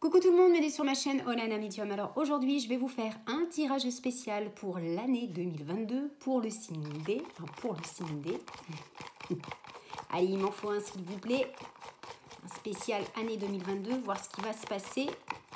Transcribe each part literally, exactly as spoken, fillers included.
Coucou tout le monde, bienvenue sur ma chaîne Olana Medium. Alors aujourd'hui, je vais vous faire un tirage spécial pour l'année deux mille vingt-deux pour le signe D. Enfin, pour le signe D. Allez, il m'en faut un s'il vous plaît. Un spécial année deux mille vingt-deux, voir ce qui va se passer.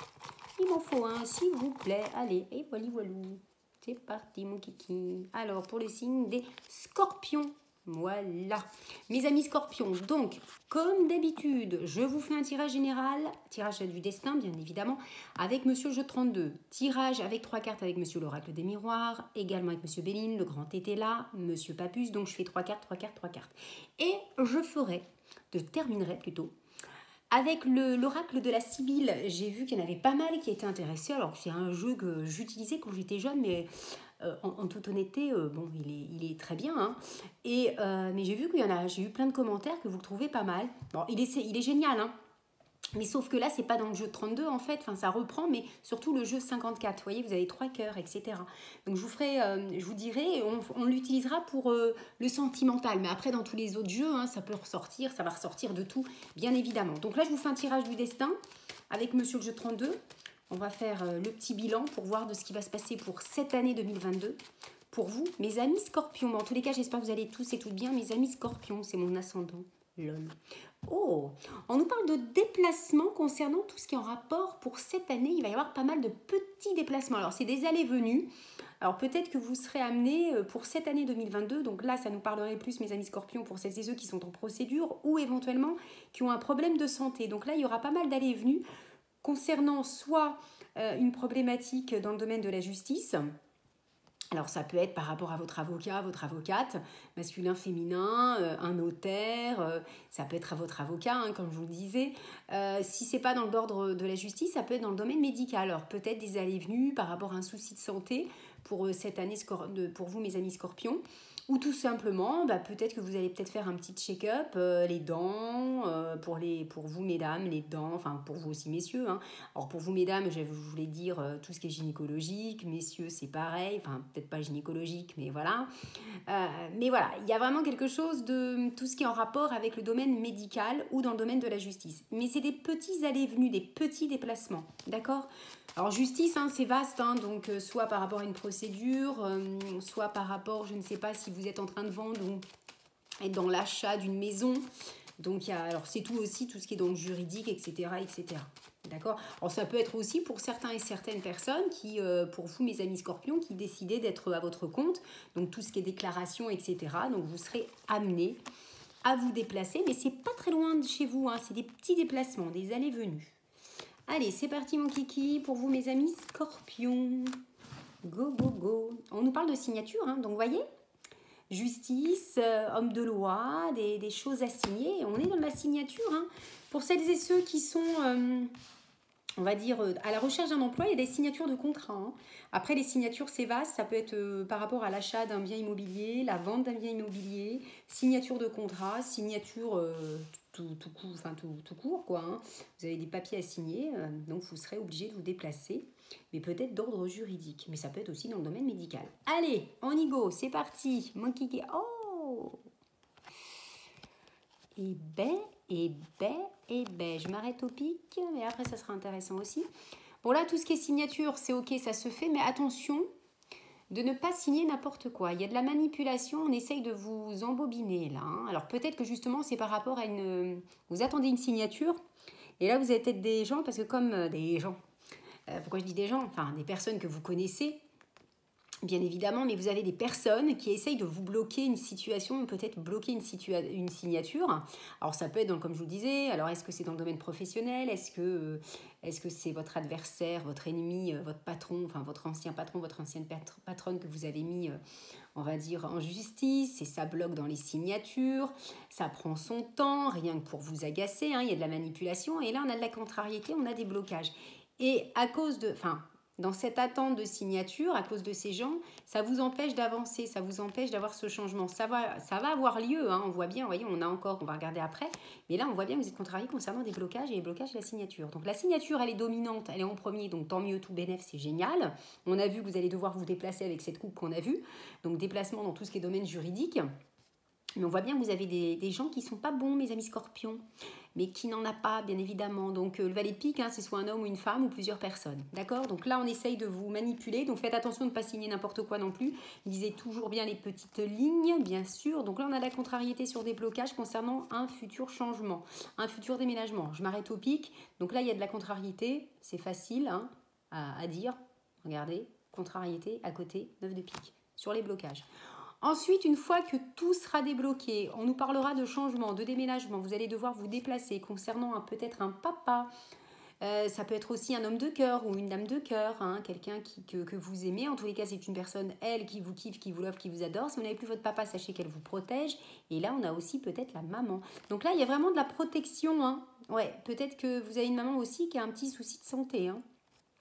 Il m'en faut un s'il vous plaît. Allez, et voilà, voilà. C'est parti mon kiki. Alors, pour le signe des scorpions. Voilà, mes amis scorpions, donc comme d'habitude, je vous fais un tirage général, tirage du destin bien évidemment, avec Monsieur le jeu trente-deux, tirage avec trois cartes avec Monsieur l'oracle des miroirs, également avec Monsieur Béline, le grand tété là, Monsieur Papus, donc je fais trois cartes, trois cartes, trois cartes. Et je ferai, je terminerai plutôt, avec l'oracle de la Sibylle. J'ai vu qu'il y en avait pas mal qui étaient intéressés, alors que c'est un jeu que j'utilisais quand j'étais jeune, mais... Euh, en, en toute honnêteté, euh, bon, il est, il est très bien, hein. Et, euh, mais j'ai vu qu'il y en a, j'ai eu plein de commentaires que vous le trouvez pas mal. Bon, il est, il est génial, hein. Mais sauf que là, c'est pas dans le jeu trente-deux en fait, enfin ça reprend, mais surtout le jeu cinquante-quatre. Vous voyez, vous avez trois cœurs, et cetera. Donc je vous ferai, euh, je vous dirai, on, on l'utilisera pour euh, le sentimental. Mais après, dans tous les autres jeux, hein, ça peut ressortir, ça va ressortir de tout, bien évidemment. Donc là, je vous fais un tirage du destin avec Monsieur le jeu trente-deux. On va faire le petit bilan pour voir de ce qui va se passer pour cette année deux mille vingt-deux. Pour vous, mes amis scorpions. En tous les cas, j'espère que vous allez tous et toutes bien. Mes amis scorpions, c'est mon ascendant, l'homme. Oh, on nous parle de déplacements concernant tout ce qui est en rapport pour cette année. Il va y avoir pas mal de petits déplacements. Alors, c'est des allées-venues. Alors, peut-être que vous serez amenés pour cette année deux mille vingt-deux. Donc là, ça nous parlerait plus, mes amis scorpions, pour celles et ceux qui sont en procédure ou éventuellement qui ont un problème de santé. Donc là, il y aura pas mal d'allées-venues concernant soit euh, une problématique dans le domaine de la justice. Alors ça peut être par rapport à votre avocat, votre avocate, masculin, féminin, euh, un notaire, euh, ça peut être à votre avocat, hein, comme je vous le disais. Euh, si ce n'est pas dans l'ordre de la justice, ça peut être dans le domaine médical. Alors peut-être des allées-venues par rapport à un souci de santé pour euh, cette année, pour vous mes amis scorpions. Ou tout simplement, bah, peut-être que vous allez peut-être faire un petit check-up, euh, les dents, euh, pour, les, pour vous mesdames, les dents, enfin pour vous aussi messieurs. Hein. Alors pour vous mesdames, je voulais dire euh, tout ce qui est gynécologique, messieurs c'est pareil, enfin peut-être pas gynécologique, mais voilà. Euh, mais voilà, il y a vraiment quelque chose de tout ce qui est en rapport avec le domaine médical ou dans le domaine de la justice. Mais c'est des petits allées-venues, des petits déplacements, d'accord ? Alors justice, hein, c'est vaste, hein, donc euh, soit par rapport à une procédure, euh, soit par rapport, je ne sais pas si vous êtes en train de vendre ou être dans l'achat d'une maison. Donc il y a, alors c'est tout aussi, tout ce qui est dans le juridique, et cetera, et cetera. D'accord ? Alors ça peut être aussi pour certains et certaines personnes qui, euh, pour vous mes amis scorpions, qui décidaient d'être à votre compte, donc tout ce qui est déclaration, et cetera. Donc vous serez amenés à vous déplacer, mais c'est pas très loin de chez vous, hein, c'est des petits déplacements, des allées-venues. Allez, c'est parti mon kiki pour vous mes amis scorpions. Go, go, go. On nous parle de signature, hein, donc vous voyez, justice, euh, homme de loi, des, des choses à signer. On est dans la signature. Hein. Pour celles et ceux qui sont, euh, on va dire, euh, à la recherche d'un emploi, il y a des signatures de contrat. Hein. Après, les signatures, c'est vaste. Ça peut être euh, par rapport à l'achat d'un bien immobilier, la vente d'un bien immobilier, signature de contrat, signature... Euh, Tout, tout, court, enfin, tout, tout court, quoi. Hein. Vous avez des papiers à signer, euh, donc vous serez obligé de vous déplacer, mais peut-être d'ordre juridique, mais ça peut être aussi dans le domaine médical. Allez, on y go, c'est parti. Mon kiki, oh et ben, et ben, et ben, je m'arrête au pic, mais après ça sera intéressant aussi. Bon là, tout ce qui est signature, c'est ok, ça se fait, mais attention de ne pas signer n'importe quoi. Il y a de la manipulation, on essaye de vous embobiner là. Hein. Alors peut-être que justement c'est par rapport à une... Vous attendez une signature et là vous avez peut-être des gens, parce que comme euh, des gens, euh, pourquoi je dis des gens? Enfin des personnes que vous connaissez, bien évidemment, mais vous avez des personnes qui essayent de vous bloquer une situation, peut-être bloquer une, une signature. Alors ça peut être, dans, comme je vous disais, alors est-ce que c'est dans le domaine professionnel? Est-ce que euh, est-ce que c'est votre adversaire, votre ennemi, euh, votre patron, enfin votre ancien patron, votre ancienne patronne que vous avez mis, euh, on va dire, en justice, et ça bloque dans les signatures, ça prend son temps, rien que pour vous agacer, hein, il y a de la manipulation, et là on a de la contrariété, on a des blocages. Et à cause de... Enfin, dans cette attente de signature, à cause de ces gens, ça vous empêche d'avancer, ça vous empêche d'avoir ce changement. Ça va, ça va avoir lieu, hein, on voit bien, vous voyez, on a encore, on va regarder après, mais là on voit bien que vous êtes contrarié concernant des blocages et les blocages de la signature. Donc la signature, elle est dominante, elle est en premier, donc tant mieux, tout bénef, c'est génial. On a vu que vous allez devoir vous déplacer avec cette coupe qu'on a vue, donc déplacement dans tout ce qui est domaine juridique. Mais on voit bien que vous avez des, des gens qui ne sont pas bons, mes amis scorpions. mais qui n'en a pas, bien évidemment. Donc, euh, le valet de pique, hein, c'est soit un homme ou une femme ou plusieurs personnes. D'accord? Donc là, on essaye de vous manipuler. Donc, faites attention de ne pas signer n'importe quoi non plus. Lisez toujours bien les petites lignes, bien sûr. Donc là, on a la contrariété sur des blocages concernant un futur changement, un futur déménagement. Je m'arrête au pic. Donc là, il y a de la contrariété. C'est facile hein, à, à dire. Regardez, contrariété à côté, neuf de pique, sur les blocages. Ensuite, une fois que tout sera débloqué, on nous parlera de changement, de déménagement. Vous allez devoir vous déplacer concernant peut-être un papa. Euh, ça peut être aussi un homme de cœur ou une dame de cœur, hein, quelqu'un qui, que, que vous aimez. En tous les cas, c'est une personne, elle, qui vous kiffe, qui vous love, qui vous adore. Si vous n'avez plus votre papa, sachez qu'elle vous protège. Et là, on a aussi peut-être la maman. Donc là, il y a vraiment de la protection. Hein. Ouais, peut-être que vous avez une maman aussi qui a un petit souci de santé. Hein.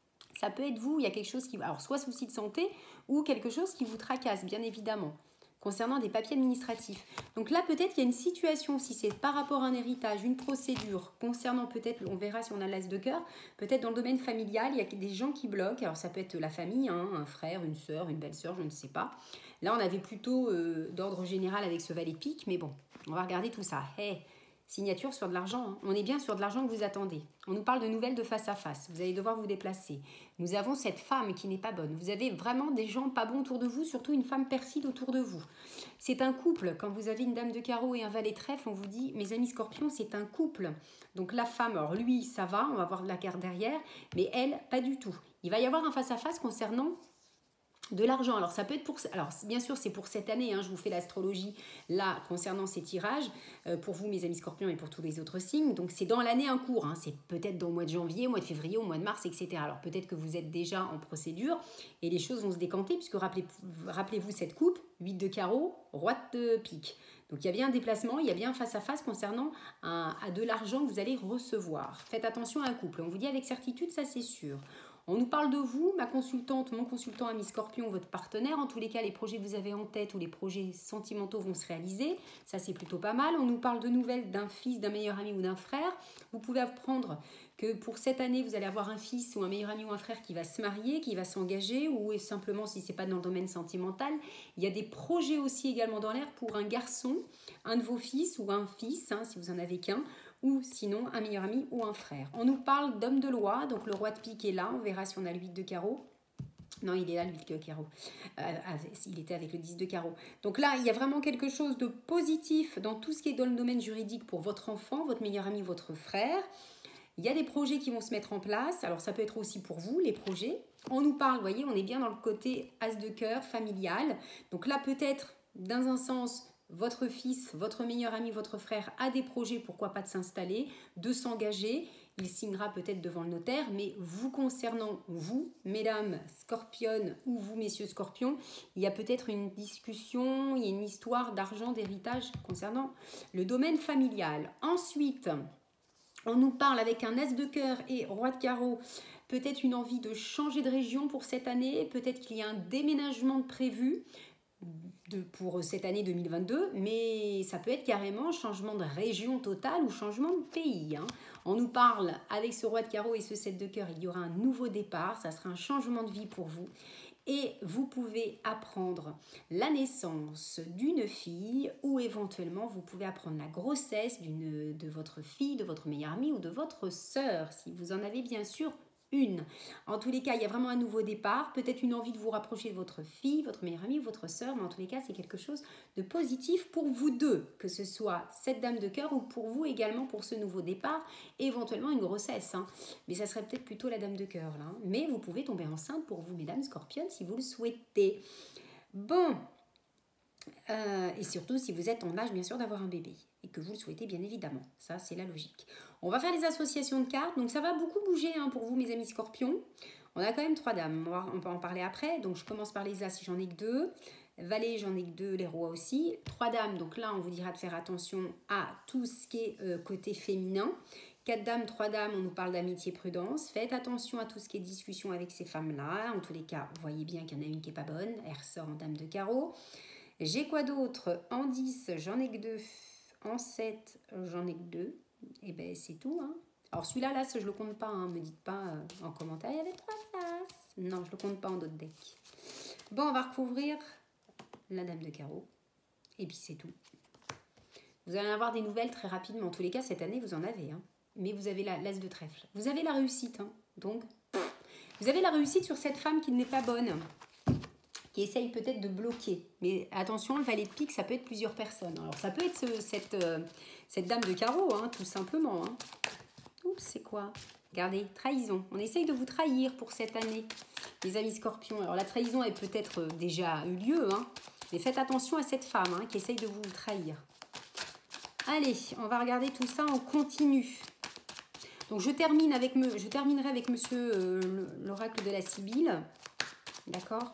Ça peut être vous, il y a quelque chose qui... Alors, soit souci de santé ou quelque chose qui vous tracasse, bien évidemment, concernant des papiers administratifs. Donc là, peut-être qu'il y a une situation, si c'est par rapport à un héritage, une procédure, concernant peut-être, on verra si on a l'as de cœur, peut-être dans le domaine familial, il y a des gens qui bloquent. Alors, ça peut être la famille, hein, un frère, une sœur, une belle-sœur, je ne sais pas. Là, on avait plutôt euh, d'ordre général avec ce valet de pique, mais bon, on va regarder tout ça. Hey, signature sur de l'argent, hein. On est bien sur de l'argent que vous attendez. On nous parle de nouvelles de face à face. Vous allez devoir vous déplacer. Nous avons cette femme qui n'est pas bonne. Vous avez vraiment des gens pas bons autour de vous, surtout une femme perfide autour de vous. C'est un couple. Quand vous avez une dame de carreau et un valet de trèfle, on vous dit, mes amis scorpions, c'est un couple. Donc la femme, alors lui, ça va, on va voir de la carte derrière, mais elle, pas du tout. Il va y avoir un face à face concernant de l'argent. Alors ça peut être pour... Alors bien sûr c'est pour cette année, hein, je vous fais l'astrologie là concernant ces tirages, euh, pour vous mes amis scorpions et pour tous les autres signes. Donc c'est dans l'année en cours, hein, c'est peut-être dans le mois de janvier, au mois de février, au mois de mars, et cetera. Alors peut-être que vous êtes déjà en procédure et les choses vont se décanter puisque rappelez, rappelez-vous cette coupe, huit de carreau, roi de pique. Donc il y a bien un déplacement, il y a bien un face à face concernant un, à de l'argent que vous allez recevoir. Faites attention à un couple, on vous dit avec certitude, ça c'est sûr. On nous parle de vous, ma consultante, mon consultant ami scorpion, votre partenaire. En tous les cas, les projets que vous avez en tête ou les projets sentimentaux vont se réaliser. Ça, c'est plutôt pas mal. On nous parle de nouvelles d'un fils, d'un meilleur ami ou d'un frère. Vous pouvez apprendre que pour cette année, vous allez avoir un fils ou un meilleur ami ou un frère qui va se marier, qui va s'engager, ou simplement, si ce n'est pas dans le domaine sentimental, il y a des projets aussi également dans l'air pour un garçon, un de vos fils ou un fils, hein, si vous en avez qu'un, ou sinon un meilleur ami ou un frère. On nous parle d'homme de loi, donc le roi de pique est là, on verra si on a le huit de carreau. Non, il est là, le huit de carreau. Euh, il était avec le dix de carreau. Donc là, il y a vraiment quelque chose de positif dans tout ce qui est dans le domaine juridique pour votre enfant, votre meilleur ami, votre frère. Il y a des projets qui vont se mettre en place. Alors, ça peut être aussi pour vous, les projets. On nous parle, vous voyez, on est bien dans le côté as de cœur, familial. Donc là, peut-être, dans un sens... Votre fils, votre meilleur ami, votre frère a des projets, pourquoi pas de s'installer, de s'engager. Il signera peut-être devant le notaire, mais vous concernant, vous, mesdames scorpionnes ou vous, messieurs scorpions, il y a peut-être une discussion, il y a une histoire d'argent, d'héritage concernant le domaine familial. Ensuite, on nous parle avec un as de cœur et roi de carreau, peut-être une envie de changer de région pour cette année, peut-être qu'il y a un déménagement de prévu. De, pour cette année deux mille vingt-deux, mais ça peut être carrément changement de région totale ou changement de pays. Hein. On nous parle avec ce roi de carreau et ce sept de cœur, il y aura un nouveau départ, ça sera un changement de vie pour vous. Et vous pouvez apprendre la naissance d'une fille ou éventuellement vous pouvez apprendre la grossesse d'une, de votre fille, de votre meilleure amie ou de votre sœur, si vous en avez bien sûr une. En tous les cas, il y a vraiment un nouveau départ, peut-être une envie de vous rapprocher de votre fille, votre meilleure amie ou votre sœur, mais en tous les cas, c'est quelque chose de positif pour vous deux, que ce soit cette dame de cœur ou pour vous également pour ce nouveau départ, et éventuellement une grossesse. Hein. Mais ça serait peut-être plutôt la dame de cœur, là. Hein. Mais vous pouvez tomber enceinte pour vous, mesdames scorpionnes, si vous le souhaitez. Bon, euh, et surtout si vous êtes en âge, bien sûr, d'avoir un bébé, et que vous le souhaitez, bien évidemment. Ça, c'est la logique. On va faire les associations de cartes, donc ça va beaucoup bouger hein, pour vous mes amis scorpions. On a quand même trois dames, on, va, on peut en parler après. Donc je commence par les as si j'en ai que deux. Valet, j'en ai que deux, les rois aussi. Trois dames, donc là on vous dira de faire attention à tout ce qui est euh, côté féminin. Quatre dames, trois dames, on nous parle d'amitié, prudence. Faites attention à tout ce qui est discussion avec ces femmes-là. En tous les cas, vous voyez bien qu'il y en a une qui n'est pas bonne, elle ressort en dame de carreau. J'ai quoi d'autre? En dix, j'en ai que deux. En sept, j'en ai que deux. Et bien, c'est tout. Hein. Alors, celui-là, là, je ne le compte pas. Ne hein. me dites pas euh, en commentaire, il y avait trois faces. Non, je ne le compte pas en d'autres decks. Bon, on va recouvrir la dame de carreau. Et puis, c'est tout. Vous allez avoir des nouvelles très rapidement. En tous les cas, cette année, vous en avez. Hein. Mais vous avez la l'as de trèfle. Vous avez la réussite. Hein. Donc, vous avez la réussite sur cette femme qui n'est pas bonne. Qui essaye peut-être de bloquer. Mais attention, le valet de pique, ça peut être plusieurs personnes. Alors, ça peut être ce, cette, euh, cette dame de carreau, hein, tout simplement. Hein. Oups, c'est quoi? Regardez, trahison. On essaye de vous trahir pour cette année, les amis scorpions. Alors, la trahison est peut-être déjà eu lieu, hein, mais faites attention à cette femme hein, qui essaye de vous trahir. Allez, on va regarder tout ça en continu. Donc, je, termine avec me, je terminerai avec monsieur euh, l'oracle de la Sibylle. D'accord?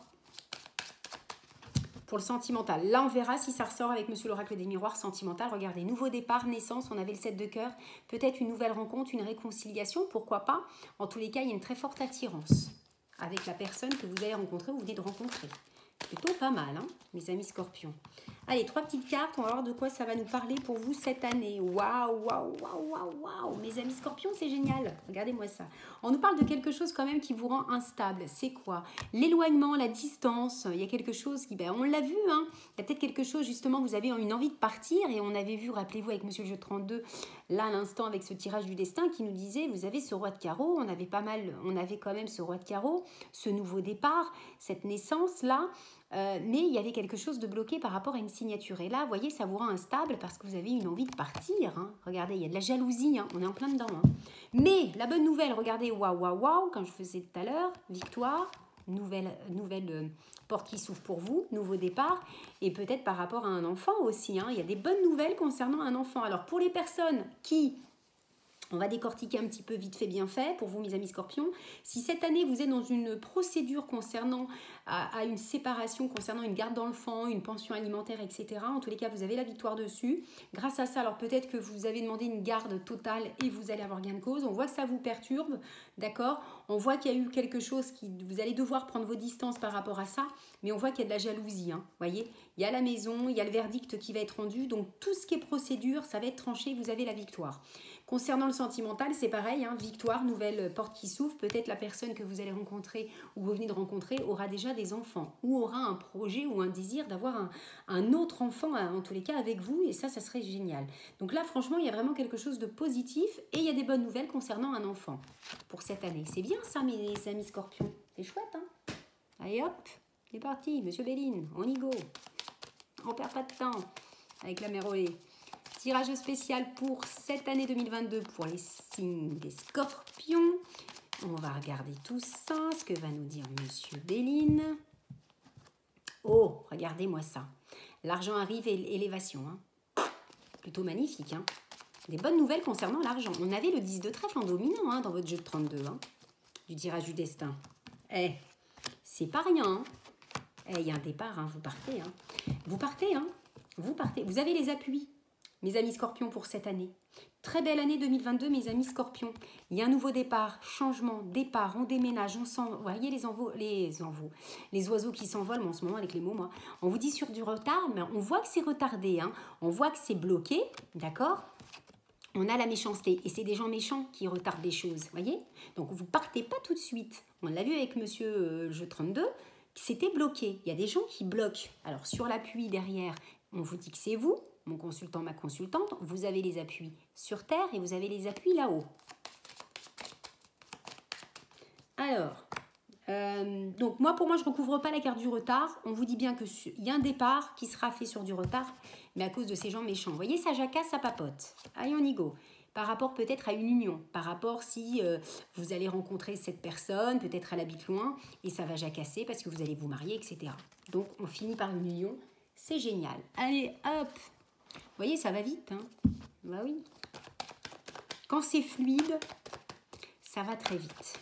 Pour le sentimental. Là, on verra si ça ressort avec monsieur l'oracle des miroirs sentimental. Regardez, nouveau départ, naissance, on avait le sept de cœur. Peut-être une nouvelle rencontre, une réconciliation, pourquoi pas. En tous les cas, il y a une très forte attirance avec la personne que vous allez rencontrer ou vous venez de rencontrer. Plutôt pas mal, hein, mes amis scorpions. Allez, trois petites cartes, on va voir de quoi ça va nous parler pour vous cette année. Waouh, waouh, waouh, waouh, waouh. Mes amis scorpions, c'est génial. Regardez-moi ça. On nous parle de quelque chose quand même qui vous rend instable. C'est quoi? L'éloignement, la distance. Il y a quelque chose qui, ben, on l'a vu, hein. Il y a peut-être quelque chose, justement, vous avez une envie de partir. Et on avait vu, rappelez-vous, avec monsieur le jeu trente-deux, là, à l'instant, avec ce tirage du destin qui nous disait, vous avez ce roi de carreau. On avait pas mal, on avait quand même ce roi de carreau, ce nouveau départ, cette naissance-là. Euh, mais il y avait quelque chose de bloqué par rapport à une signature. Et là, vous voyez, ça vous rend instable parce que vous avez une envie de partir. Hein. Regardez, il y a de la jalousie, hein. On est en plein dedans. Hein. Mais la bonne nouvelle, regardez, waouh, waouh, waouh, comme je faisais tout à l'heure, victoire, nouvelle, nouvelle euh, porte qui s'ouvre pour vous, nouveau départ, et peut-être par rapport à un enfant aussi. Hein. Il y a des bonnes nouvelles concernant un enfant. Alors, pour les personnes qui... On va décortiquer un petit peu vite fait, bien fait, pour vous, mes amis scorpions. Si cette année, vous êtes dans une procédure concernant à, à une séparation, concernant une garde d'enfant, une pension alimentaire, et cetera, en tous les cas, vous avez la victoire dessus. Grâce à ça, alors peut-être que vous avez demandé une garde totale et vous allez avoir gain de cause. On voit que ça vous perturbe, d'accord? On voit qu'il y a eu quelque chose qui... Vous allez devoir prendre vos distances par rapport à ça, mais on voit qu'il y a de la jalousie, hein, voyez? Il y a la maison, il y a le verdict qui va être rendu, donc tout ce qui est procédure, ça va être tranché, vous avez la victoire. Concernant le sentimental, c'est pareil, hein, victoire, nouvelle porte qui s'ouvre. Peut-être la personne que vous allez rencontrer ou vous venez de rencontrer aura déjà des enfants ou aura un projet ou un désir d'avoir un, un autre enfant, en tous les cas, avec vous. Et ça, ça serait génial. Donc là, franchement, il y a vraiment quelque chose de positif et il y a des bonnes nouvelles concernant un enfant pour cette année. C'est bien ça, mes amis scorpions. C'est chouette, hein? Allez hop, c'est parti, monsieur Béline, on y go. On perd pas de temps avec la Méroé. Tirage spécial pour cette année deux mille vingt-deux pour les signes des scorpions. On va regarder tout ça, ce que va nous dire monsieur Béline. Oh, regardez-moi ça. L'argent arrive et élévation. Hein. Plutôt magnifique. Hein. Des bonnes nouvelles concernant l'argent. On avait le dix de trèfle en dominant hein, dans votre jeu de trente-deux. Hein, du tirage du destin. Eh, c'est pas rien. Hein. Eh, il y a un départ, hein, vous partez. Hein. Vous partez, hein. Vous partez. Vous avez les appuis. Mes amis scorpions pour cette année. Très belle année deux mille vingt-deux, mes amis scorpions. Il y a un nouveau départ, changement, départ, on déménage, on s'en... Vous voyez les envois, les envois, les oiseaux qui s'envolent en ce moment avec les mots, moi. On vous dit sur du retard, mais on voit que c'est retardé, hein. On voit que c'est bloqué, d'accord? On a la méchanceté, et c'est des gens méchants qui retardent des choses, voyez? Donc vous partez pas tout de suite. On l'a vu avec monsieur euh, jeu trente-deux, c'était bloqué. Il y a des gens qui bloquent. Alors sur l'appui derrière, on vous dit que c'est vous, mon consultant, ma consultante, vous avez les appuis sur terre et vous avez les appuis là-haut. Alors, euh, donc moi, pour moi, je ne recouvre pas la carte du retard. On vous dit bien qu'il y a un départ qui sera fait sur du retard, mais à cause de ces gens méchants. Vous voyez, ça jacasse, ça papote. Allez, on y go. Par rapport peut-être à une union, par rapport si euh, vous allez rencontrer cette personne, peut-être elle habite loin, et ça va jacasser parce que vous allez vous marier, et cetera. Donc, on finit par une union. C'est génial. Allez, hop. Vous voyez, ça va vite. Hein. Bah oui. Quand c'est fluide, ça va très vite.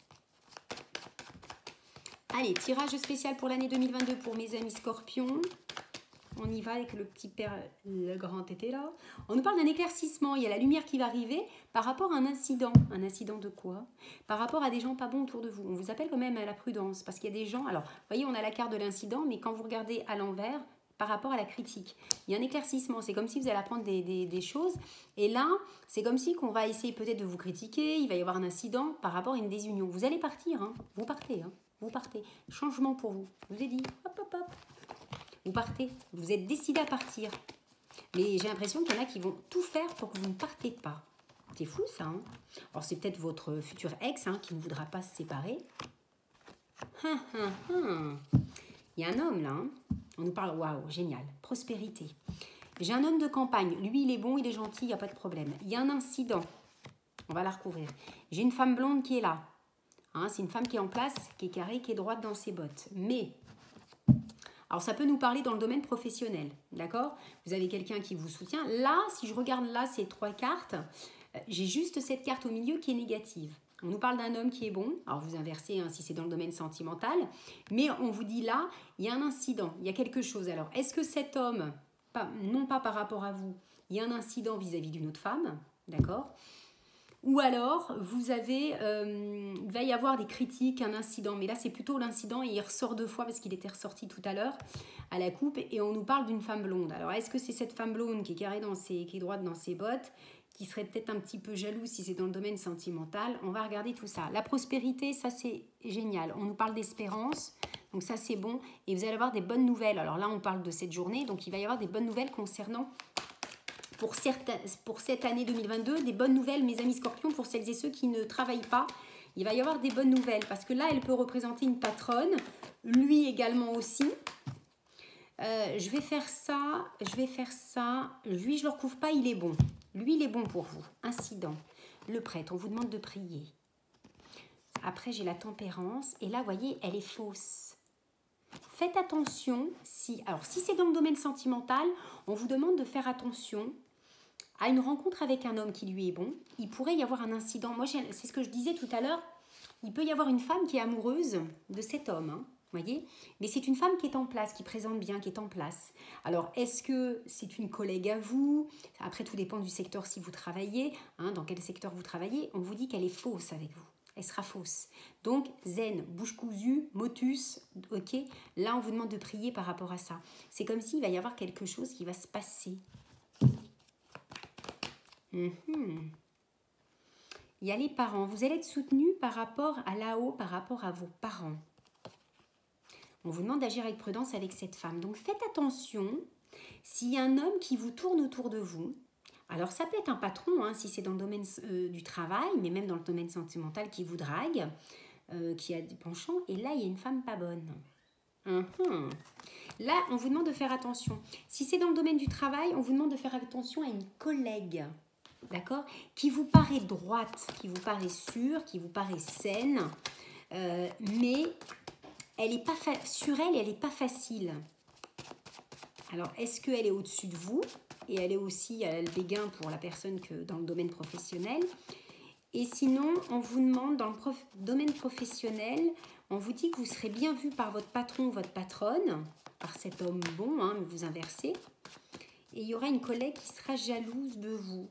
Allez, tirage spécial pour l'année deux mille vingt-deux pour mes amis scorpions. On y va avec le petit père, le grand était là. On nous parle d'un éclaircissement. Il y a la lumière qui va arriver par rapport à un incident. Un incident de quoi? Par rapport à des gens pas bons autour de vous. On vous appelle quand même à la prudence parce qu'il y a des gens... Alors, vous voyez, on a la carte de l'incident, mais quand vous regardez à l'envers... par rapport à la critique. Il y a un éclaircissement, c'est comme si vous allez apprendre des, des, des choses, et là, c'est comme si qu'on va essayer peut-être de vous critiquer, il va y avoir un incident par rapport à une désunion. Vous allez partir, hein. Vous partez, hein. Vous partez. Changement pour vous. Je vous ai dit, hop, hop, hop. Vous partez, vous êtes décidé à partir. Mais j'ai l'impression qu'il y en a qui vont tout faire pour que vous ne partez pas. C'est fou ça. Hein. Alors c'est peut-être votre futur ex hein, qui ne voudra pas se séparer. Hum, hum, hum. Il y a un homme là. Hein. On nous parle, waouh, génial, prospérité. J'ai un homme de campagne. Lui, il est bon, il est gentil, il n'y a pas de problème. Il y a un incident. On va la recouvrir. J'ai une femme blonde qui est là. Hein, c'est une femme qui est en place, qui est carrée, qui est droite dans ses bottes. Mais, alors ça peut nous parler dans le domaine professionnel, d'accord? Vous avez quelqu'un qui vous soutient. Là, si je regarde là ces trois cartes, j'ai juste cette carte au milieu qui est négative. On nous parle d'un homme qui est bon. Alors vous inversez hein, si c'est dans le domaine sentimental. Mais on vous dit là, il y a un incident, il y a quelque chose. Alors, est-ce que cet homme, pas, non pas par rapport à vous, il y a un incident vis-à-vis d'une autre femme, d'accord? Ou alors, vous avez, euh, il va y avoir des critiques, un incident. Mais là, c'est plutôt l'incident et il ressort deux fois parce qu'il était ressorti tout à l'heure à la coupe. Et on nous parle d'une femme blonde. Alors, est-ce que c'est cette femme blonde qui est carrée dans ses, qui est droite dans ses bottes, qui serait peut-être un petit peu jalouse si c'est dans le domaine sentimental? On va regarder tout ça. La prospérité, ça c'est génial. On nous parle d'espérance, donc ça c'est bon. Et vous allez avoir des bonnes nouvelles. Alors là, on parle de cette journée, donc il va y avoir des bonnes nouvelles concernant... Pour, certains, pour cette année deux mille vingt-deux, des bonnes nouvelles, mes amis scorpions, pour celles et ceux qui ne travaillent pas. Il va y avoir des bonnes nouvelles parce que là, elle peut représenter une patronne, lui également aussi. Euh, je vais faire ça, je vais faire ça. Lui, je ne le recouvre pas, il est bon. Lui, il est bon pour vous. Incident. Le prêtre, on vous demande de prier. Après, j'ai la tempérance. Et là, vous voyez, elle est fausse. Faites attention. Si, alors, si c'est dans le domaine sentimental, on vous demande de faire attention à une rencontre avec un homme qui lui est bon. Il pourrait y avoir un incident. Moi, c'est ce que je disais tout à l'heure. Il peut y avoir une femme qui est amoureuse de cet homme, hein, voyez. Mais c'est une femme qui est en place, qui présente bien, qui est en place. Alors, est-ce que c'est une collègue à vous? Après, tout dépend du secteur si vous travaillez. Hein, dans quel secteur vous travaillez? On vous dit qu'elle est fausse avec vous. Elle sera fausse. Donc, zen, bouche cousue, motus, ok. Là, on vous demande de prier par rapport à ça. C'est comme s'il va y avoir quelque chose qui va se passer. Mm-hmm. Il y a les parents. Vous allez être soutenu par rapport à là-haut, par rapport à vos parents. On vous demande d'agir avec prudence avec cette femme. Donc, faites attention. S'il y a un homme qui vous tourne autour de vous, alors ça peut être un patron, hein, si c'est dans le domaine euh, du travail, mais même dans le domaine sentimental qui vous drague, euh, qui a des penchants. Et là, il y a une femme pas bonne. Mm-hmm. Là, on vous demande de faire attention. Si c'est dans le domaine du travail, on vous demande de faire attention à une collègue. D'accord, qui vous paraît droite, qui vous paraît sûre, qui vous paraît saine, euh, mais elle est pas sur elle, elle n'est pas facile. Alors, est-ce qu'elle est au-dessus de vous? Et elle est aussi à le béguin pour la personne que dans le domaine professionnel. Et sinon, on vous demande, dans le prof, domaine professionnel, on vous dit que vous serez bien vu par votre patron ou votre patronne, par cet homme bon, hein, vous inversez. Et il y aura une collègue qui sera jalouse de vous.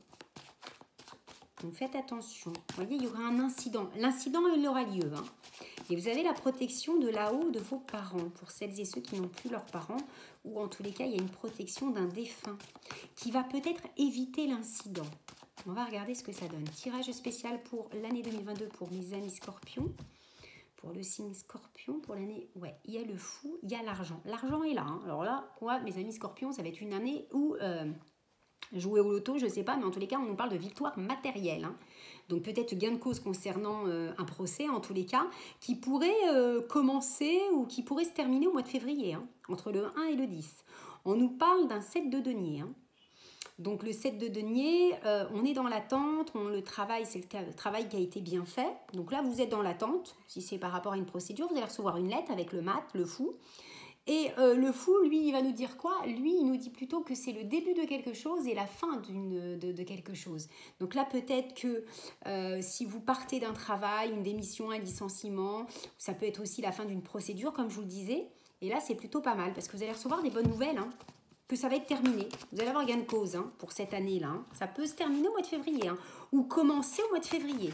Donc faites attention. Vous voyez, il y aura un incident. L'incident, il aura lieu. Hein. Et vous avez la protection de là-haut de vos parents, pour celles et ceux qui n'ont plus leurs parents, ou en tous les cas, il y a une protection d'un défunt qui va peut-être éviter l'incident. On va regarder ce que ça donne. Tirage spécial pour l'année deux mille vingt-deux pour mes amis scorpions. Pour le signe scorpion, pour l'année... Ouais, il y a le fou, il y a l'argent. L'argent est là. Hein. Alors là, quoi, mes amis scorpions, ça va être une année où... Euh, jouer au loto, je ne sais pas, mais en tous les cas, on nous parle de victoire matérielle. Hein. Donc peut-être gain de cause concernant euh, un procès, en tous les cas, qui pourrait euh, commencer ou qui pourrait se terminer au mois de février, hein, entre le un et le dix. On nous parle d'un sept de denier. Hein. Donc le sept de denier, euh, on est dans l'attente, on le travail, c'est le, le travail qui a été bien fait. Donc là, vous êtes dans l'attente. Si c'est par rapport à une procédure, vous allez recevoir une lettre avec le mat, le fou. Et euh, le fou, lui, il va nous dire quoi? Lui, il nous dit plutôt que c'est le début de quelque chose et la fin d'une, de, de quelque chose. Donc là, peut-être que euh, si vous partez d'un travail, une démission, un licenciement, ça peut être aussi la fin d'une procédure, comme je vous le disais. Et là, c'est plutôt pas mal parce que vous allez recevoir des bonnes nouvelles, hein, que ça va être terminé. Vous allez avoir gain de cause hein, pour cette année-là. Hein. Ça peut se terminer au mois de février hein, ou commencer au mois de février.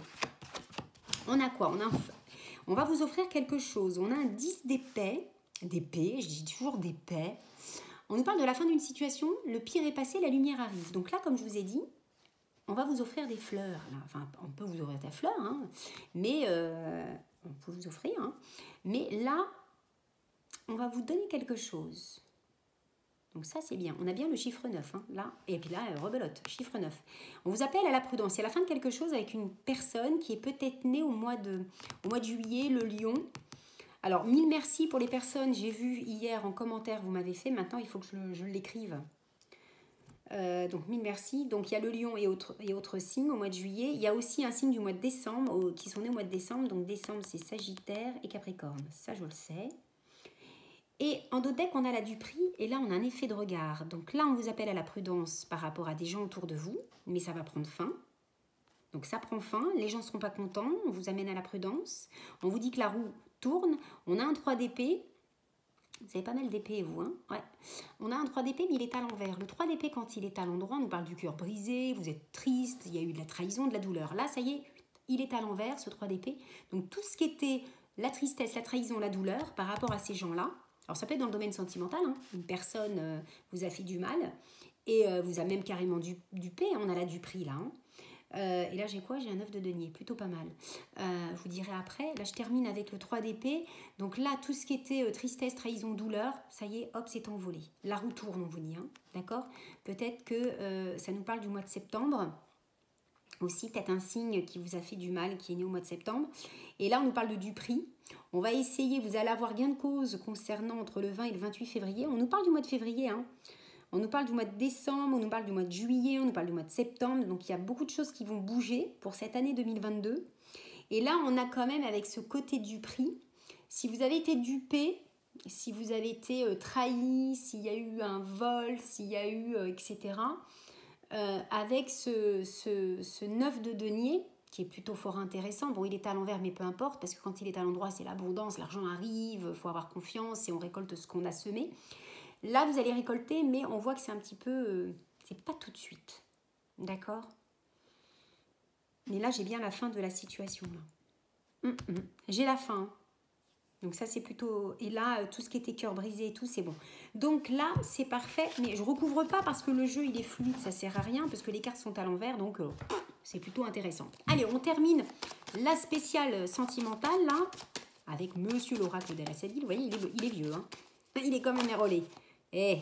On a quoi? On a un... On va vous offrir quelque chose. On a un dix d'épée. D'épée, je dis toujours d'épée. On nous parle de la fin d'une situation, le pire est passé, la lumière arrive. Donc là, comme je vous ai dit, on va vous offrir des fleurs. Là. Enfin, on peut vous offrir des fleurs, hein, mais euh, on peut vous offrir. Hein, mais là, on va vous donner quelque chose. Donc ça, c'est bien. On a bien le chiffre neuf, hein, là. Et puis là, rebelote, chiffre neuf. On vous appelle à la prudence. C'est la fin de quelque chose avec une personne qui est peut-être née au mois de, au mois de juillet, le lion. Alors, mille merci pour les personnes. J'ai vu hier en commentaire, vous m'avez fait. Maintenant, il faut que je, je l'écrive. Euh, donc, mille merci. Donc, il y a le lion et autres, et autres signes au mois de juillet. Il y a aussi un signe du mois de décembre, au, qui sont nés au mois de décembre. Donc, décembre, c'est Sagittaire et Capricorne. Ça, je le sais. Et en dos de deck, on a la du prix. Et là, on a un effet de regard. Donc là, on vous appelle à la prudence par rapport à des gens autour de vous. Mais ça va prendre fin. Donc, ça prend fin. Les gens ne seront pas contents. On vous amène à la prudence. On vous dit que la roue tourne. On a un trois d'épée. Vous avez pas mal d'épées, vous, hein? Ouais. On a un trois d'épée, mais il est à l'envers. Le trois d'épée, quand il est à l'endroit, on nous parle du cœur brisé, vous êtes triste, il y a eu de la trahison, de la douleur. Là, ça y est, il est à l'envers, ce trois d'épée. Donc, tout ce qui était la tristesse, la trahison, la douleur, par rapport à ces gens-là, alors ça peut être dans le domaine sentimental, hein. Une personne euh, vous a fait du mal, et euh, vous a même carrément du, dupé, on a là du prix, là, hein. Euh, et là, j'ai quoi? J'ai un neuf de denier, plutôt pas mal. Euh, je vous dirai après. Là, je termine avec le trois d'épée. Donc là, tout ce qui était euh, tristesse, trahison, douleur, ça y est, hop, c'est envolé. La roue tourne, on vous dit, hein, d'accord? Peut-être que euh, ça nous parle du mois de septembre. Aussi, peut-être un signe qui vous a fait du mal, qui est né au mois de septembre. Et là, on nous parle de du prix. On va essayer, vous allez avoir gain de cause concernant entre le vingt et le vingt-huit février. On nous parle du mois de février, hein. On nous parle du mois de décembre, on nous parle du mois de juillet, on nous parle du mois de septembre. Donc, il y a beaucoup de choses qui vont bouger pour cette année deux mille vingt-deux. Et là, on a quand même avec ce côté du prix, si vous avez été dupé, si vous avez été euh, trahi, s'il y a eu un vol, s'il y a eu, euh, et cetera, euh, avec ce, ce, ce neuf de denier, qui est plutôt fort intéressant. Bon, il est à l'envers, mais peu importe, parce que quand il est à l'endroit, c'est l'abondance, l'argent arrive, il faut avoir confiance et on récolte ce qu'on a semé. Là, vous allez récolter, mais on voit que c'est un petit peu... Euh, c'est pas tout de suite. D'accord? Mais là, j'ai bien la fin de la situation. Hum, hum. J'ai la fin. Donc ça, c'est plutôt... Et là, tout ce qui était cœur brisé et tout, c'est bon. Donc là, c'est parfait. Mais je ne recouvre pas parce que le jeu, il est fluide. Ça ne sert à rien parce que les cartes sont à l'envers. Donc, euh, c'est plutôt intéressant. Allez, on termine la spéciale sentimentale, là, avec Monsieur l'Oracle de la Sadie. Vous voyez, il est, il est vieux. Hein. Il est comme un érolé. Eh,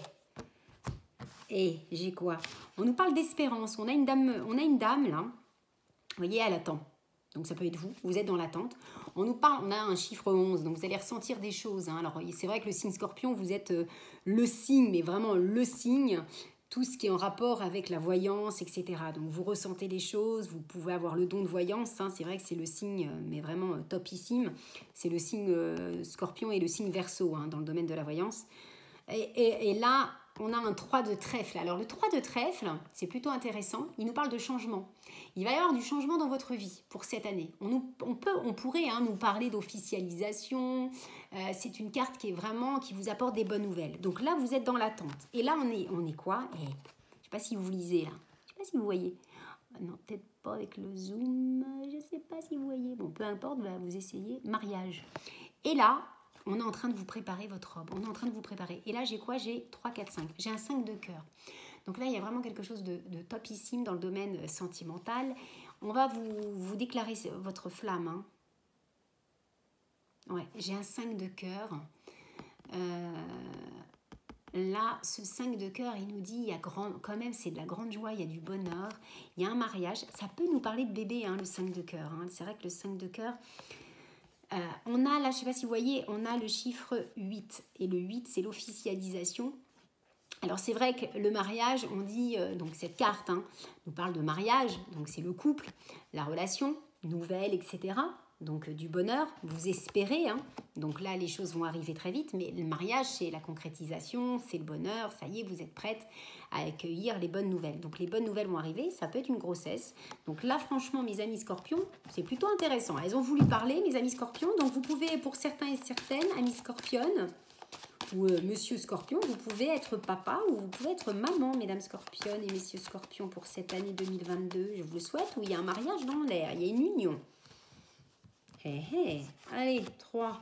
eh, j'ai quoi? On nous parle d'espérance. On a une dame, on a une dame là. Vous voyez, elle attend. Donc ça peut être vous. Vous êtes dans l'attente. On nous parle, on a un chiffre onze. Donc vous allez ressentir des choses. Hein. Alors c'est vrai que le signe Scorpion, vous êtes euh, le signe, mais vraiment le signe. Tout ce qui est en rapport avec la voyance, et cetera. Donc vous ressentez les choses. Vous pouvez avoir le don de voyance. Hein. C'est vrai que c'est le signe, mais vraiment euh, topissime. C'est le signe euh, Scorpion et le signe Verseau hein, dans le domaine de la voyance. Et, et, et là, on a un trois de trèfle. Alors, le trois de trèfle, c'est plutôt intéressant. Il nous parle de changement. Il va y avoir du changement dans votre vie pour cette année. On, nous, on, peut, on pourrait hein, nous parler d'officialisation. Euh, c'est une carte qui est vraiment, qui vous apporte des bonnes nouvelles. Donc là, vous êtes dans l'attente. Et là, on est, on est quoi? Et, je ne sais pas si vous lisez là. Je ne sais pas si vous voyez. Non, peut-être pas avec le zoom. Je ne sais pas si vous voyez. Bon, peu importe, vous essayez. Mariage. Et là... on est en train de vous préparer votre robe. On est en train de vous préparer. Et là, j'ai quoi? J'ai trois, quatre, cinq. J'ai un cinq de cœur. Donc là, il y a vraiment quelque chose de, de topissime dans le domaine sentimental. On va vous, vous déclarer votre flamme. Hein. Ouais, j'ai un cinq de cœur. Euh, là, ce cinq de cœur, il nous dit, il y a grand, quand même, c'est de la grande joie, il y a du bonheur. Il y a un mariage. Ça peut nous parler de bébé, hein, le cinq de cœur. Hein. C'est vrai que le cinq de cœur... Euh, on a là, je ne sais pas si vous voyez, on a le chiffre huit. Et le huit, c'est l'officialisation. Alors, c'est vrai que le mariage, on dit, euh, donc cette carte hein, nous parle de mariage. Donc, c'est le couple, la relation, nouvelle, et cetera. Donc, euh, du bonheur, vous espérez. Hein. Donc là, les choses vont arriver très vite. Mais le mariage, c'est la concrétisation, c'est le bonheur. Ça y est, vous êtes prête à accueillir les bonnes nouvelles. Donc, les bonnes nouvelles vont arriver. Ça peut être une grossesse. Donc là, franchement, mes amis scorpions, c'est plutôt intéressant. Elles ont voulu parler, mes amis scorpions. Donc, vous pouvez, pour certains et certaines, amis scorpionnes, ou euh, monsieur scorpion, vous pouvez être papa ou vous pouvez être maman, mesdames scorpionnes et messieurs scorpions, pour cette année deux mille vingt-deux. Je vous le souhaite, où il y a un mariage dans l'air. Il y a une union. Hey, hey. Allez, trois.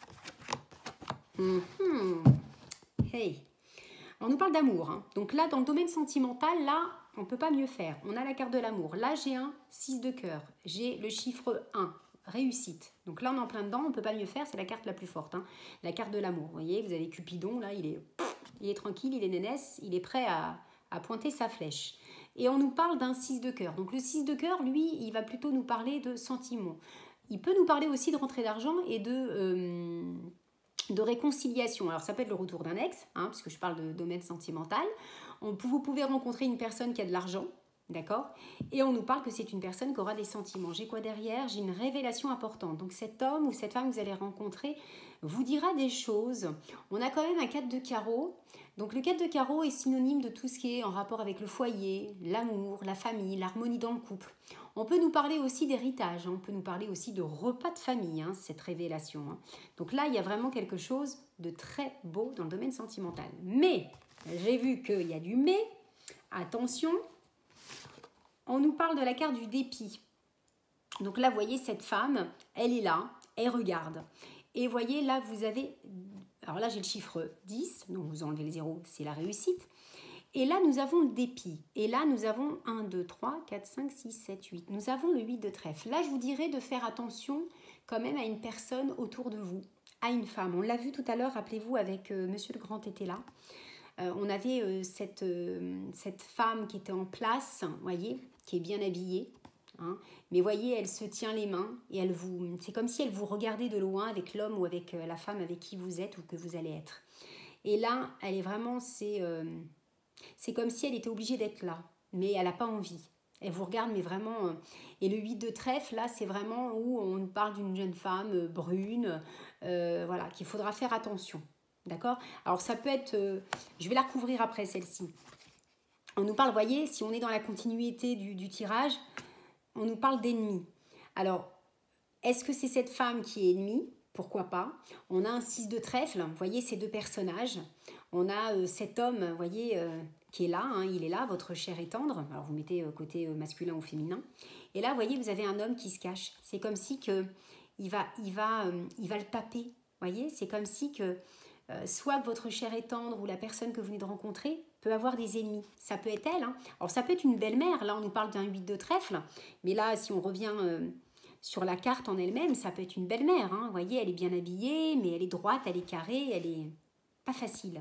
Mm-hmm. Hey. On nous parle d'amour. Hein. Donc là, dans le domaine sentimental, là, on ne peut pas mieux faire. On a la carte de l'amour. Là, j'ai un six de cœur. J'ai le chiffre un. Réussite. Donc là, on est en plein dedans. On ne peut pas mieux faire. C'est la carte la plus forte. Hein. La carte de l'amour. Vous voyez, vous avez Cupidon. Là, il est, Il est tranquille, il est nénesse, il est prêt à, à pointer sa flèche. Et on nous parle d'un six de cœur. Donc le six de cœur, lui, il va plutôt nous parler de sentiments. Il peut nous parler aussi de rentrée d'argent et de, euh, de réconciliation. Alors ça peut être le retour d'un ex, hein, puisque je parle de domaine sentimental. On, vous pouvez rencontrer une personne qui a de l'argent, d'accord? Et on nous parle que c'est une personne qui aura des sentiments. J'ai quoi derrière? J'ai une révélation importante. Donc cet homme ou cette femme que vous allez rencontrer vous dira des choses. On a quand même un quatre de carreau. Donc le quatre de carreau est synonyme de tout ce qui est en rapport avec le foyer, l'amour, la famille, l'harmonie dans le couple. On peut nous parler aussi d'héritage, hein. On peut nous parler aussi de repas de famille, hein, cette révélation. Hein. Donc là, il y a vraiment quelque chose de très beau dans le domaine sentimental. Mais, j'ai vu qu'il y a du mais, attention, on nous parle de la carte du dépit. Donc là, vous voyez, cette femme, elle est là, elle regarde. Et vous voyez, là, vous avez... Alors là, j'ai le chiffre dix, donc vous enlevez le zéro, c'est la réussite. Et là, nous avons le dépit. Et là, nous avons un, deux, trois, quatre, cinq, six, sept, huit. Nous avons le huit de trèfle. Là, je vous dirais de faire attention quand même à une personne autour de vous, à une femme. On l'a vu tout à l'heure, rappelez-vous, avec euh, Monsieur le Grand était là. Euh, on avait euh, cette, euh, cette femme qui était en place, vous voyez, qui est bien habillée. Hein. Mais voyez, elle se tient les mains et elle vous, c'est comme si elle vous regardait de loin avec l'homme ou avec euh, la femme avec qui vous êtes ou que vous allez être. Et là, elle est vraiment, c'est, euh, c'est comme si elle était obligée d'être là, mais elle n'a pas envie. Elle vous regarde, mais vraiment... Euh, et le huit de trèfle, là, c'est vraiment où on parle d'une jeune femme euh, brune, euh, voilà, qu'il faudra faire attention. D'accord? Alors, ça peut être... Euh, je vais la recouvrir après, celle-ci. On nous parle, voyez, si on est dans la continuité du, du tirage, on nous parle d'ennemis. Alors, est-ce que c'est cette femme qui est ennemie? Pourquoi pas? On a un six de trèfle, vous voyez ces deux personnages. On a euh, cet homme, vous voyez, euh, qui est là, hein, il est là, votre chair est tendre. Alors, vous mettez euh, côté euh, masculin ou féminin. Et là, vous voyez, vous avez un homme qui se cache. C'est comme si que il va, il va, euh, il va le taper. Vous voyez, c'est comme si que euh, soit que votre chair est tendre ou la personne que vous venez de rencontrer peut avoir des ennemis. Ça peut être elle. Hein. Alors, ça peut être une belle-mère. Là, on nous parle d'un huit de trèfle. Mais là, si on revient euh, sur la carte en elle-même, ça peut être une belle-mère. Hein. Vous voyez, elle est bien habillée, mais elle est droite, elle est carrée, elle est pas facile.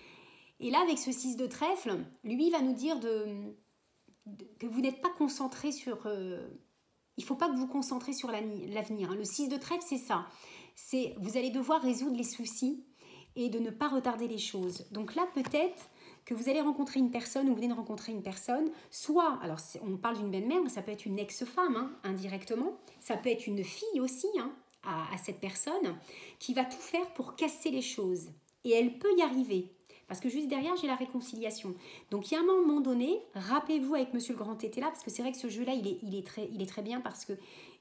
Et là, avec ce six de trèfle, lui, il va nous dire de, de, que vous n'êtes pas concentré sur... Euh, il ne faut pas que vous vous concentrez sur l'avenir. Hein. Le six de trèfle, c'est ça. C'est, vous allez devoir résoudre les soucis et de ne pas retarder les choses. Donc là, peut-être que vous allez rencontrer une personne ou vous venez de rencontrer une personne, soit, alors on parle d'une belle-mère, mais ça peut être une ex-femme, hein, indirectement, ça peut être une fille aussi, hein, à, à cette personne, qui va tout faire pour casser les choses. Et elle peut y arriver. Parce que juste derrière, j'ai la réconciliation. Donc, il y a un moment donné, rappelez-vous avec Monsieur le Grand Tété là, parce que c'est vrai que ce jeu-là, il est, il, est très, il est très bien parce que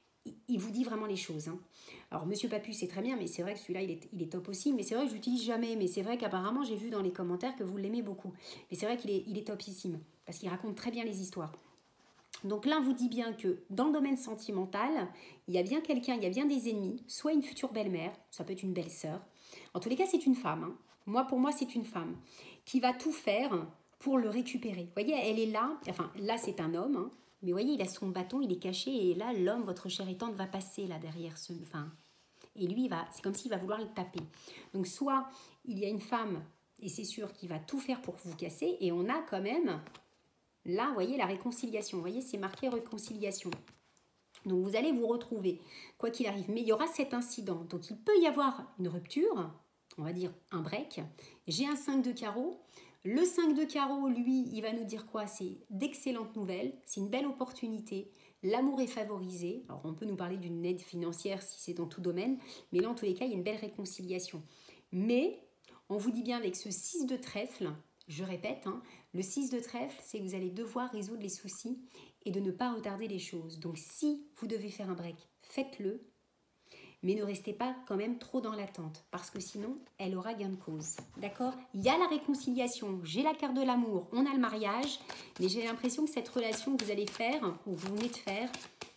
il vous dit vraiment les choses. Hein. Alors, Monsieur Papu, c'est très bien, mais c'est vrai que celui-là, il est, il est top aussi. Mais c'est vrai que je l'utilise jamais. Mais c'est vrai qu'apparemment, j'ai vu dans les commentaires que vous l'aimez beaucoup. Mais c'est vrai qu'il est, il est topissime, parce qu'il raconte très bien les histoires. Donc là, on vous dit bien que dans le domaine sentimental, il y a bien quelqu'un, il y a bien des ennemis, soit une future belle-mère, ça peut être une belle-sœur. En tous les cas, c'est une femme. Hein. Moi, pour moi, c'est une femme qui va tout faire pour le récupérer. Vous voyez, elle est là. Enfin, là, c'est un homme. Hein, mais vous voyez, il a son bâton, il est caché. Et là, l'homme, votre cher étante, va passer là derrière ce... Enfin, et lui, va, c'est comme s'il va vouloir le taper. Donc, soit il y a une femme, et c'est sûr qu'il va tout faire pour vous casser. Et on a quand même, là, vous voyez, la réconciliation. Vous voyez, c'est marqué réconciliation. Donc, vous allez vous retrouver, quoi qu'il arrive. Mais il y aura cet incident. Donc, il peut y avoir une rupture, on va dire un break. J'ai un cinq de carreau. Le cinq de carreau, lui, il va nous dire quoi? C'est d'excellentes nouvelles, c'est une belle opportunité, l'amour est favorisé. Alors, on peut nous parler d'une aide financière si c'est dans tout domaine, mais là, en tous les cas, il y a une belle réconciliation. Mais, on vous dit bien avec ce six de trèfle, je répète, hein, le six de trèfle, c'est que vous allez devoir résoudre les soucis et de ne pas retarder les choses. Donc, si vous devez faire un break, faites-le. Mais ne restez pas quand même trop dans l'attente, parce que sinon, elle aura gain de cause. D'accord? Il y a la réconciliation, j'ai la carte de l'amour, on a le mariage, mais j'ai l'impression que cette relation que vous allez faire, ou vous venez de faire,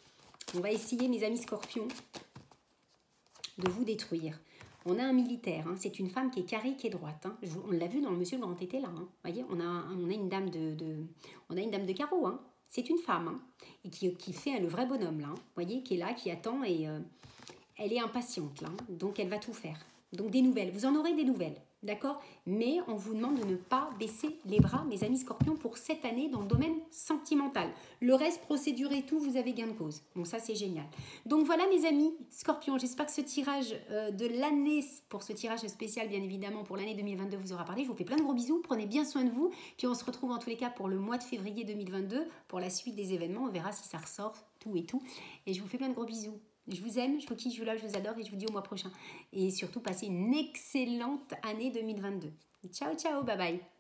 on va essayer, mes amis scorpions, de vous détruire. On a un militaire, hein, c'est une femme qui est carrée, qui est droite. Hein. Je, on l'a vu dans le Monsieur le Grand Tété là. Hein. Voyez, on a, on a une dame de, de, on a une dame de carreau. Hein. C'est une femme, hein, et qui, qui fait le vrai bonhomme là. Hein. Voyez, qui est là, qui attend et... Euh, elle est impatiente, là, donc elle va tout faire. Donc des nouvelles, vous en aurez des nouvelles. D'accord? Mais on vous demande de ne pas baisser les bras, mes amis scorpions, pour cette année dans le domaine sentimental. Le reste, procédure et tout, vous avez gain de cause. Bon, ça, c'est génial. Donc voilà, mes amis scorpions, j'espère que ce tirage euh, de l'année, pour ce tirage spécial, bien évidemment, pour l'année deux mille vingt-deux, vous aura parlé. Je vous fais plein de gros bisous. Prenez bien soin de vous. Puis on se retrouve en tous les cas pour le mois de février deux mille vingt-deux, pour la suite des événements. On verra si ça ressort, tout et tout. Et je vous fais plein de gros bisous. Je vous aime, je vous kiffe, je vous love, je vous adore et je vous dis au mois prochain. Et surtout, passez une excellente année deux mille vingt-deux. Ciao, ciao, bye bye.